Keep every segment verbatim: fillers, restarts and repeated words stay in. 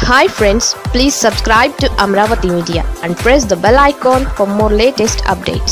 Hi friends, please subscribe to Amravati Media and press the bell icon for more latest updates.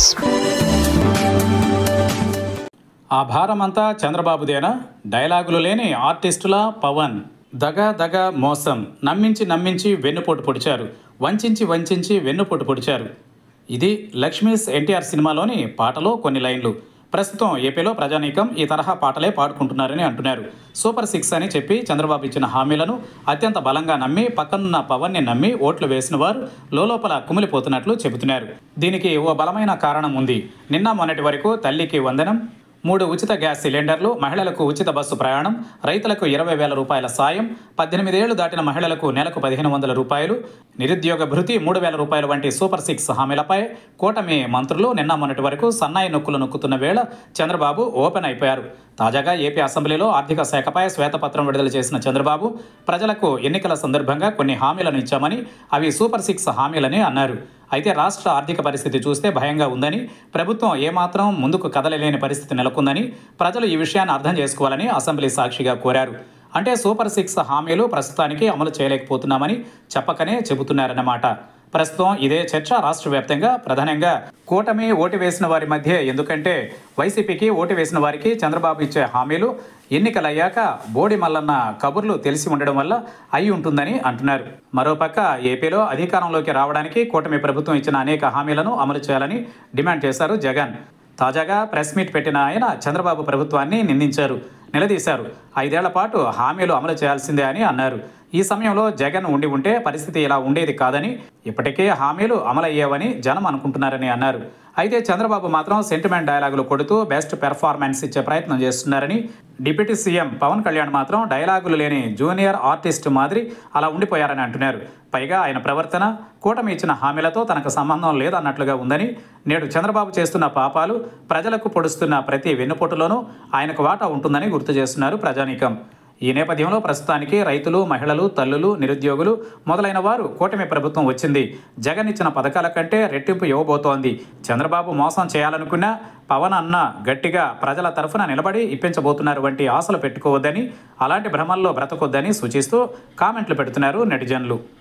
ఆ భారమంతా చంద్రబాబుదేనా? డైలాగులు లేని ఆర్టిస్టుల పవన్ దగ దగ మోసం, నమ్మించి నమ్మించి వెన్నుపోటు పొడిచారు, వంచించి వంచించి వెన్నుపోటు పొడిచారు. ఇది లక్ష్మీస్ ఎన్టీఆర్ సినిమాలోని పాటలో కొన్ని లైన్లు. ప్రస్తుతం ఏపీలో ప్రజానీకం ఈ తరహా పాటలే పాడుకుంటున్నారని అంటున్నారు. సూపర్ సిక్స్ అని చెప్పి చంద్రబాబు ఇచ్చిన హామీలను అత్యంత బలంగా నమ్మి పక్కనున్న పవన్ని నమ్మి ఓట్లు వేసిన వారు లోలోపల కుమిలిపోతున్నట్లు చెబుతున్నారు. దీనికి ఓ బలమైన కారణం ఉంది. నిన్న మొన్నటి వరకు తల్లికి వందనం, మూడు ఉచిత గ్యాస్ సిలిండర్లు, మహిళలకు ఉచిత బస్సు ప్రయాణం, రైతులకు ఇరవై వేల రూపాయల సాయం, పద్దెనిమిది ఏళ్లు దాటిన మహిళలకు నెలకు పదిహేను వందల రూపాయలు, నిరుద్యోగ భృతి మూడు వేల రూపాయలు వంటి సూపర్ సిక్స్ హామీలపై కూటమి మంత్రులు నిన్న మొన్నటి వరకు సన్నాయి నొక్కులు నొక్కుతున్న వేళ చంద్రబాబు ఓపెన్ అయిపోయారు. తాజాగా ఏపీ అసెంబ్లీలో ఆర్థిక శాఖపై శ్వేతపత్రం విడుదల చేసిన చంద్రబాబు ప్రజలకు ఎన్నికల సందర్భంగా కొన్ని హామీలను ఇచ్చామని, అవి సూపర్ సిక్స్ హామీలని అన్నారు. అయితే రాష్ట్ర ఆర్థిక పరిస్థితి చూస్తే భయంగా ఉందని, ప్రభుత్వం ఏమాత్రం ముందుకు కదలలేని పరిస్థితి నెలకొందని ప్రజలు ఈ విషయాన్ని అర్థం చేసుకోవాలని అసెంబ్లీ సాక్షిగా కోరారు. అంటే సూపర్ సిక్స్ హామీలు ప్రస్తుతానికి అమలు చేయలేకపోతున్నామని చెప్పకనే చెబుతున్నారన్నమాట. ప్రస్తుతం ఇదే చర్చ రాష్ట్ర వ్యాప్తంగా ప్రధానంగా కూటమి ఓటు వేసిన వారి మధ్య. ఎందుకంటే వైసీపీకి ఓటు వేసిన వారికి చంద్రబాబు ఇచ్చే హామీలు ఎన్నికలయ్యాక బోడి మల్లన్న కబుర్లు తెలిసి ఉండడం వల్ల అయి ఉంటుందని అంటున్నారు. మరోపక్క ఏపీలో అధికారంలోకి రావడానికి కూటమి ప్రభుత్వం ఇచ్చిన అనేక హామీలను అమలు చేయాలని డిమాండ్ చేశారు జగన్. తాజాగా ప్రెస్ మీట్ పెట్టిన ఆయన చంద్రబాబు ప్రభుత్వాన్ని నిందించారు, నిలదీశారు. ఐదేళ్ల పాటు హామీలు అమలు చేయాల్సిందే అని అన్నారు. ఈ సమయంలో జగన్ ఉండి ఉంటే పరిస్థితి ఇలా ఉండేది కాదని, ఇప్పటికే హామీలు అమలయ్యేవని జనం అనుకుంటున్నారని అన్నారు. అయితే చంద్రబాబు మాత్రం సెంటిమెంట్ డైలాగులు కొడుతూ బెస్ట్ పెర్ఫార్మెన్స్ ఇచ్చే ప్రయత్నం చేస్తున్నారని, డిప్యూటీ సీఎం పవన్ కళ్యాణ్ మాత్రం డైలాగులు లేని జూనియర్ ఆర్టిస్ట్ మాదిరి అలా ఉండిపోయారని అంటున్నారు. పైగా ఆయన ప్రవర్తన కూటమి ఇచ్చిన హామీలతో తనకు సంబంధం లేదన్నట్లుగా ఉందని, నేడు చంద్రబాబు చేస్తున్న పాపాలు, ప్రజలకు పొడుస్తున్న ప్రతి వెన్నుపోటులోనూ ఆయనకు వాటా ఉంటుందని గుర్తు చేస్తున్నారు ప్రజానీకం. ఈ నేపథ్యంలో ప్రస్తుతానికి రైతులు, మహిళలు, తల్లులు, నిరుద్యోగులు మొదలైన వారు కూటమి ప్రభుత్వం వచ్చింది, జగన్ ఇచ్చిన పథకాల కంటే రెట్టింపు ఇవ్వబోతోంది, చంద్రబాబు మోసం చేయాలనుకున్నా పవన్ అన్న గట్టిగా ప్రజల తరఫున నిలబడి ఇప్పించబోతున్నారు వంటి ఆశలు పెట్టుకోవద్దని, అలాంటి భ్రమల్లో బ్రతకొద్దని సూచిస్తూ కామెంట్లు పెడుతున్నారు నెటిజన్లు.